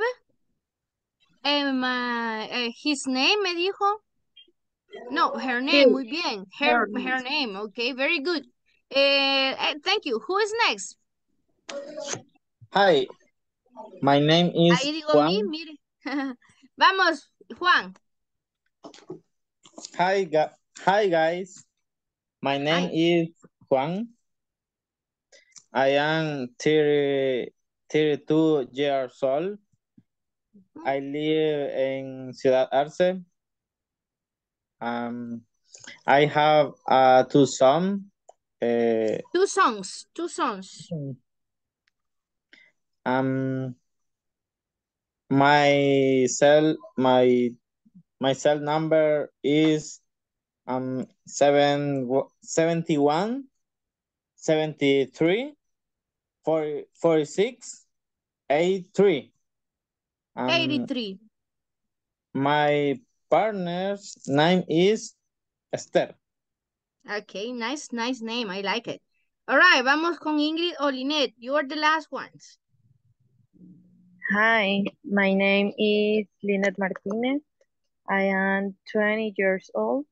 His name me dijo. No, her name, muy bien. Her name, okay, very good. Thank you. Who is next? Hi, my name is Ahí digo Juan. mi, mire. Vamos, Juan. Hi, guys. My name is Juan. I am 32 years old. I live in Ciudad Arce. I have two sons. Two songs. My cell number is 71 73 46 83. 83. My partner's name is Esther. Okay, nice name. I like it. All right, vamos con Ingrid o Lynette. You are the last ones. Hi, my name is Lynette Martinez. I am 20 years old.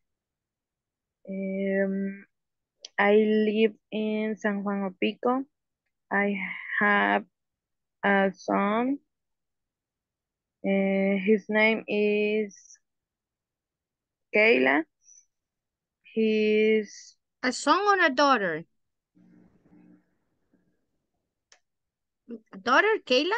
I live in San Juan Opico. I have a son. His name is Kayla. He's A son or a daughter? Daughter, Kayla.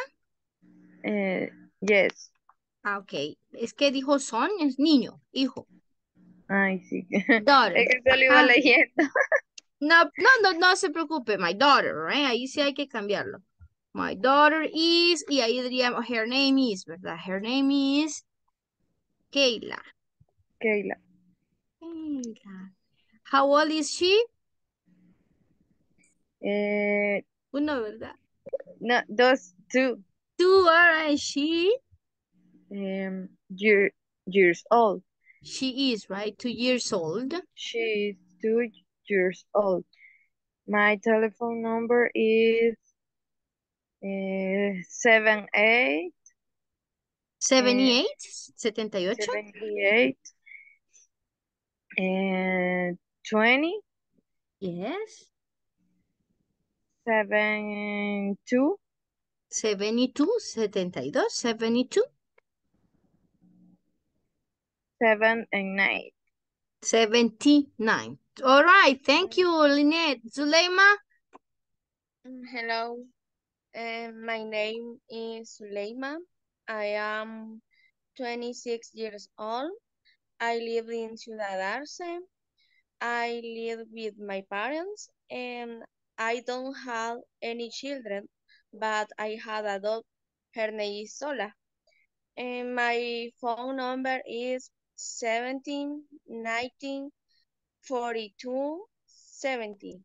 Yes. Ah, ok. Es que dijo son, es niño, hijo. Ay, sí. Daughter. Es que solo iba Ah, leyendo. no se preocupe. My daughter, right? Ahí sí hay que cambiarlo. My daughter is, y ahí diríamos her name is, ¿verdad? Her name is Kayla. Kayla. Kayla. How old is she? Uno, ¿verdad? No, two. 2, all right. Years old. She is, right? 2 years old. She's 2 years old. My telephone number is 78 78, 78. 78 and 20 Yes. 72 72, 72, 72, 7 and 9. 79. All right. Thank you, Lynette. Zuleima? Hello, my name is Suleima. I am 26 years old. I live in Ciudad Arce. I live with my parents and I don't have any children, but I had a dog. Her name is Sola. And my phone number is 17 19 42 70.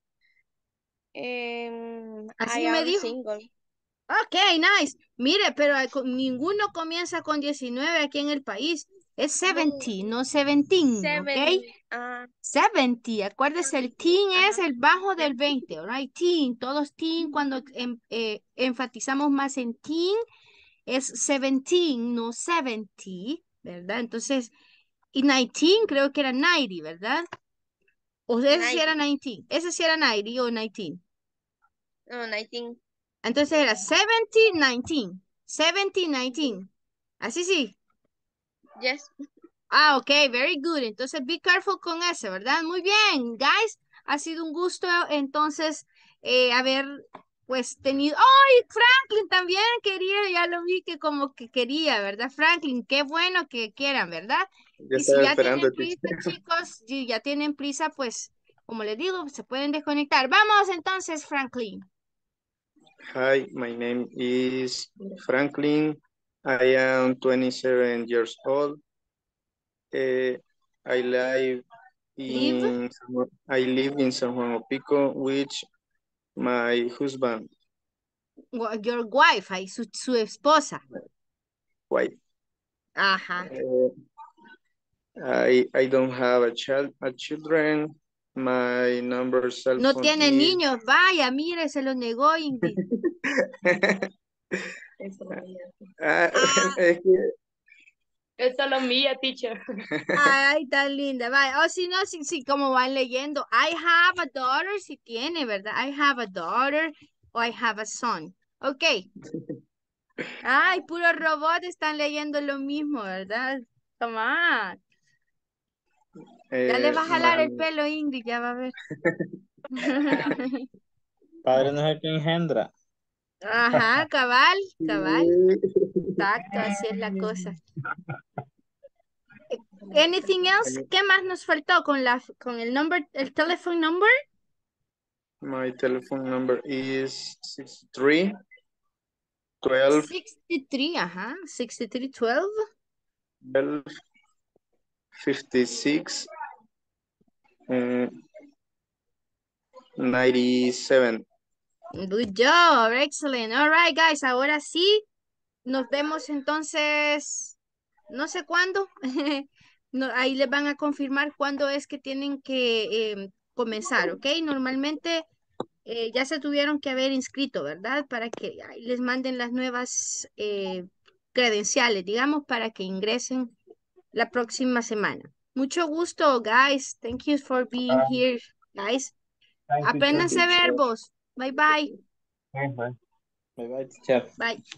I Así me am dijo. single. Ok, nice. Mire, pero ninguno comienza con 19 aquí en el país. Es 70, no 17, ¿ok? 70, acuérdese, el teen es el bajo del 20, right? Teen, todos teen, cuando enfatizamos más en teen, es 17, no 70, ¿verdad? Entonces, y 19 creo que era 90, ¿verdad? O ese sí era 19, ese sí era 90 o 19. No, 19. Entonces era 70, 19, 70, 19. Así sí. Yes. Ah, ok, very good. Entonces, be careful con ese, ¿verdad? Muy bien, guys. Ha sido un gusto, entonces, haber, pues, tenido... ¡Ay, Franklin también quería! Ya lo vi que como que quería, ¿verdad, Franklin? Qué bueno que quieran, ¿verdad? Yo Y si estaba ya esperando, tienen prisa, chicos, si ya tienen prisa, pues, como les digo, se pueden desconectar. Vamos, entonces, Franklin. Hi, my name is Franklin. I am 27 years old. I live Live. in San Juan Opico with my husband. Your wife, ahí, su esposa. Wife. Ajá. I don't have a children. My number cell No phone tiene is niños, vaya, mire, se lo negó Ingrid. es que Es solo mía, teacher. Ay, tan linda, vaya. O si no, sí, como van leyendo. I have a daughter, si tiene, ¿verdad? I have a daughter o I have a son. Ok. Ay, puro robot están leyendo lo mismo, ¿verdad? Come on. Ya le va a jalar el pelo, Ingrid, ya va a ver. Padre no es el que engendra. Ajá, cabal. Exacto, así es la cosa. Anything else? ¿Qué más nos faltó con el number, el telephone number? my telephone number is 63 12 63, ajá, 6312. 12 56 97. Good job, excellent. All right, guys, ahora sí, nos vemos entonces, no sé cuándo. No, ahí les van a confirmar cuándo es que tienen que comenzar, ¿ok? Normalmente ya se tuvieron que haber inscrito, ¿verdad? Para que ahí les manden las nuevas credenciales, digamos, para que ingresen la próxima semana. Mucho gusto, guys. Thank you for being here, guys. Thank you, Apréndanse teacher. verbos. Bye, bye. Bye. Bye bye, teacher. Bye.